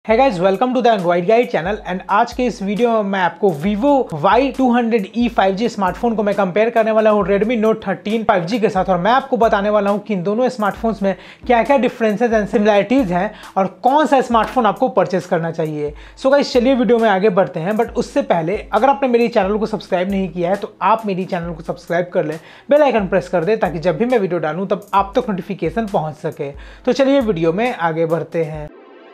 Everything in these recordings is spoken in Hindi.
है guys, welcome to the android guide channel. And आज के इस वीडियो में मैं आपको Vivo Y200e 5G स्मार्टफोन को मैं कंपेयर करने वाला हूँ Redmi Note 13 5G के साथ, और मैं आपको बताने वाला हूँ कि इन दोनों स्मार्टफोन्स में क्या क्या डिफरेंसेस एंड सिमिलैरिटीज़ हैं और कौन सा स्मार्टफोन आपको परचेस करना चाहिए। सो गाइज चलिए वीडियो में आगे बढ़ते हैं, बट उससे पहले अगर आपने मेरे चैनल को सब्सक्राइब नहीं किया है तो आप मेरी चैनल को सब्सक्राइब कर लें, बेल आइकन प्रेस कर दें ताकि जब भी मैं वीडियो डालूँ तब आप तक नोटिफिकेशन पहुँच सके। तो चलिए वीडियो में आगे बढ़ते हैं।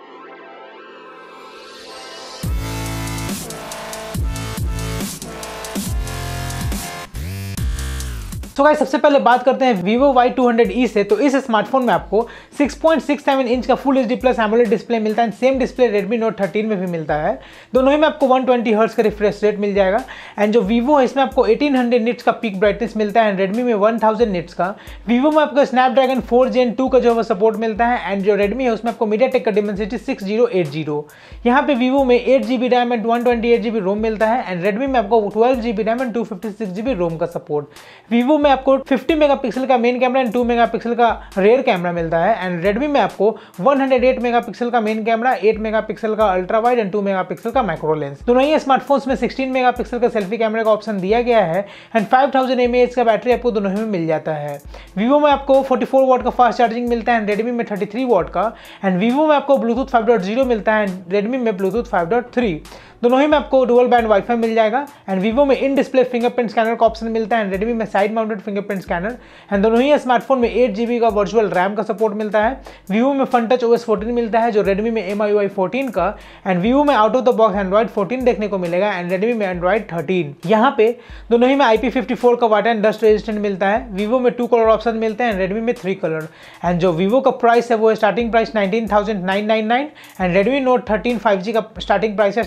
तो गाइस सबसे पहले बात करते हैं Vivo Y200e से। तो इस स्मार्टफोन में आपको 6.67 इंच का full HD plus AMOLED display मिलता है। सेम डिस्प्ले Redmi Note 13 में भी मिलता है। दोनों ही में आपको 120 हर्ट्ज का रिफ्रेश रेट मिल जाएगा। एंड जो Vivo है इसमें आपको 1800 निट्स का पीक ब्राइटनेस मिलता है एंड Redmi में 1000 निट्स का। Vivo में आपको Snapdragon 4 Gen 2 का जो है सपोर्ट मिलता है एंड जो Redmi है उसमें आपको MediaTek का Dimensity 6080। यहाँ पे Vivo में 8GB रैम एंड 128GB रोम मिलता है एंड Redmi में आपको 12GB रैम एंड 256GB रोम का सपोर्ट। Vivo में आपको 50 मेगापिक्सल का मेन कैमरा एंड 2 मेगापिक्सल का रेयर कैमरा मिलता है एंड Redmi में आपको 108 मेगापिक्सल का मेन कैमरा, 8 मेगापिक्सल का अल्ट्रा वाइड एंड 2 मेगापिक्सल का मैक्रो लेंस। दोनों ही स्मार्टफोन्स में 16 मेगापिक्सल का सेल्फी कैमरा का ऑप्शन दिया गया है एंड 5000 mAh का बैटरी आपको दोनों ही में मिल जाता है। Vivo में आपको 44 वॉट का फास्ट चार्जिंग मिलता है एंड Redmi में 33 वॉट का एंड Vivo में आपको ब्लूटूथ 5.0 मिलता है एंड Redmi में ब्लूटूथ 5.3। दोनों ही में आपको डुअल बैंड वाईफाई मिल जाएगा एंड Vivo में इन डिस्प्ले फिंगरप्रिंट स्कैनर का ऑप्शन मिलता है एंड Redmi में side mounted fingerprint scanner and दोनों ही स्मार्टफोन में 8GB का वर्चुअल रैम का सपोर्ट मिलता है। Vivo में FunTouch OS 14 मिलता है जो Redmi में MIUI 14 का एंड Vivo में out of the box Android 14 देखने को मिलेगा एंड Redmi में Android 13। यहाँ पे दोनों ही में IP54 का वाटर एंड डस्ट रेजिस्टेंट मिलता है। Vivo में 2 कलर ऑप्शन मिलते हैं एंड Redmi में 3 कलर एंड जो Vivo का प्राइस है वो starting price 19,999 and Redmi Note 13 5G का स्टार्टिंग प्राइस है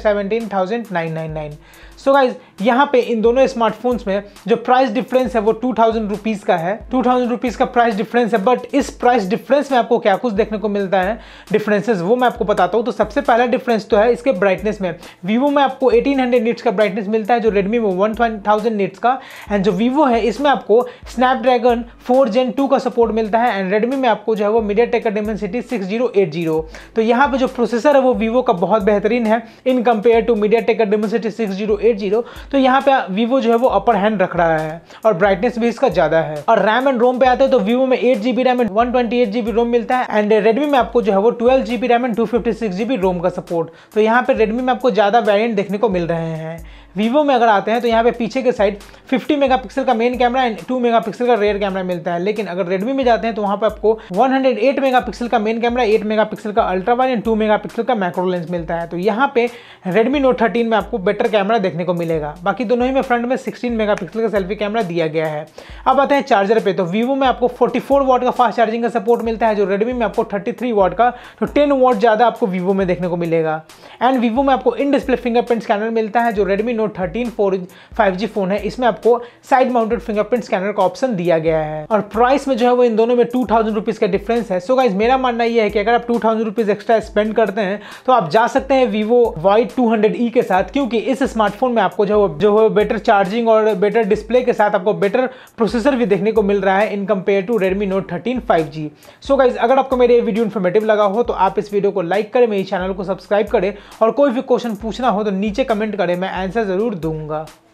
17,999। सो गाइज यहाँ पे इन दोनों स्मार्टफोन्स में जो प्राइस डिफरेंस है वो 2000 रुपीज़ का है। 2000 रुपीज़ का प्राइस डिफरेंस है, बट इस प्राइस डिफरेंस में आपको क्या कुछ देखने को मिलता है डिफरेंसेस वो मैं आपको बताता हूँ। तो सबसे पहला डिफरेंस तो है इसके ब्राइटनेस में। Vivo में आपको 1800 निट्स का ब्राइटनेस मिलता है जो Redmi में 1000 निट्स का एंड जो Vivo है इसमें आपको Snapdragon 4 Gen 2 का सपोर्ट मिलता है एंड Redmi में आपको जो है वो MediaTek का Dimensity 6080। तो यहाँ पे जो प्रोसेसर है वो Vivo का बहुत बेहतरीन है इन कंपेयर टू MediaTek का Dimensity 6080। तो यहाँ पे Vivo जो है वो अपर हैंड रख रहा है और ब्राइटनेस भी इसका ज्यादा है। और रैम एंड रोम पे आते हैं तो Vivo में 8GB रैम एंड 128GB रोम मिलता है एंड Redmi में आपको जो है वो 12GB रैम एंड 256GB रोम का सपोर्ट। तो यहाँ पे Redmi में आपको ज्यादा वेरिएंट देखने को मिल रहे हैं। Vivo में अगर आते हैं तो यहाँ पे पीछे के साइड 50 मेगापिक्सल का मेन कैमरा एंड 2 मेगापिक्सल का रेयर कैमरा मिलता है, लेकिन अगर Redmi में जाते हैं तो वहाँ पे आपको 108 मेगापिक्सल का मेन कैमरा, 8 मेगापिक्सल का अल्ट्रा वाइड एंड 2 मेगापिक्सल का मैक्रो लेंस मिलता है। तो यहाँ पे Redmi Note 13 में आपको बेटर कैमरा देखने को मिलेगा। बाकी दोनों ही में फ्रंट में 16 मेगापिक्सल का सेल्फी कैमरा दिया गया है। अब आते हैं चार्जर पे। तो Vivo में आपको 44 वॉट का फास्ट चार्जिंग का सपोर्ट मिलता है जो Redmi में आपको 33 वॉट का, तो 10 वॉट ज़्यादा आपको Vivo में देखने को मिलेगा। एंड Vivo में आपको इन डिस्प्ले फिंगरप्रिंट स्कैनर मिलता है जो Redmi Note 13 5G फोन है इसमें आपको साइड माउंटेड फिंगरप्रिंट स्कैनर का ऑप्शन दिया गया है। और प्राइस में जो है वो इन दोनों में 2000 रुपीज़ का डिफरेंस है। सो गाइज मेरा मानना यह है कि अगर आप 2000 रुपीज़ एक्स्ट्रा स्पेंड करते हैं तो आप जा सकते हैं Vivo Y200e के साथ, क्योंकि इस स्मार्टफोन में आपको जो है बेटर चार्जिंग और बेटर डिस्प्ले के साथ आपको बेटर प्रोसेसर भी देखने को मिल रहा है in compare to Redmi Note 13 5G। So guys अगर आपको मेरे ये वीडियो इन्फॉर्मेटिव लगा हो तो आप इस वीडियो को लाइक करें, मेरे चैनल को सब्सक्राइब करें और कोई भी क्वेश्चन पूछना हो तो नीचे कमेंट करें, मैं आंसर जरूर दूंगा।